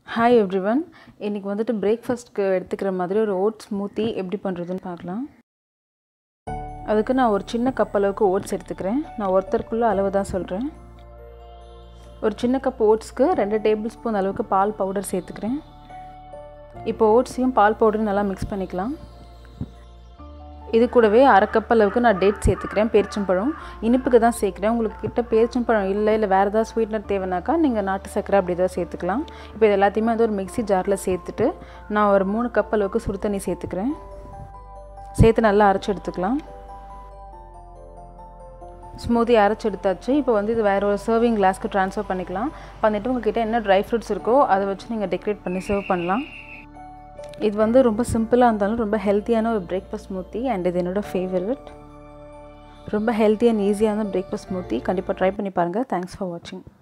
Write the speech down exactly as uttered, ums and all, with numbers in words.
Hi everyone. இன்னைக்கு வந்துட்டு பிரேக்ஃபாஸ்ட்க்கு எடுத்துக்கிற மாதிரி ஒரு ஓட்ஸ் ஸ்மூத்தி எப்படி பண்ணுறதுன்னு பார்க்கலாம். அதுக்கு நான் ஒரு சின்ன கப் அளவுக்கு ஓட்ஸ் எடுத்துக்கிறேன். நான் ஒருத்தருக்குள்ள அளவு தான் சொல்கிறேன். ஒரு சின்ன கப் ஓட்ஸ்க்கு ரெண்டு டேபிள் ஸ்பூன் அளவுக்கு பால் பவுடர் சேர்த்துக்கிறேன். இப்போ ஓட்ஸையும் பால் பவுடரும் நல்லா மிக்ஸ் பண்ணிக்கலாம். இது கூடவே அரை கப் அளவுக்கு நான் டேட் சேர்த்துக்கிறேன். பேரிச்சம்பழம் இனிப்புக்கு தான் சேர்க்குறேன். உங்களுக்கு கிட்ட பேரிச்சம்பழம் இல்லை இல்லை வேறு ஏதாவது ஸ்வீட்னர் தேவைனாக்கா நீங்கள் நாட்டு சர்க்கரை அப்படி ஏதாவது சேர்த்துக்கலாம். இப்போ இது எல்லாத்தையுமே வந்து ஒரு மிக்ஸி ஜாரில் சேர்த்துட்டு நான் ஒரு மூணு கப் அளவுக்கு சுடு தண்ணி சேர்த்துக்கிறேன். சேர்த்து நல்லா அரைச்சி எடுத்துக்கலாம். ஸ்மூத்தி அரைச்சி எடுத்தாச்சு. இப்போ வந்து இது வேறு ஒரு சர்விங் கிளாஸ்க்கு ட்ரான்ஸ்ஃபர் பண்ணிக்கலாம். பண்ணிவிட்டு உங்கள்கிட்ட என்ன ட்ரை ஃப்ரூட்ஸ் இருக்கோ அதை வச்சு நீங்கள் டெக்கரேட் பண்ணி சர்வ் பண்ணலாம். இது வந்து ரொம்ப சிம்பிளாக இருந்தாலும் ரொம்ப ஹெல்த்தியான ஒரு பிரேக்ஃபாஸ்ட் ஸ்மூத்தி அண்ட் இது என்னோடய ஃபேவரட். ரொம்ப ஹெல்த்தி அண்ட் ஈஸியான பிரேக்ஃபாஸ்ட் ஸ்மூத்தி. கண்டிப்பாக ட்ரை பண்ணி பாருங்கள். தேங்க்ஸ் ஃபார் வாட்சிங்.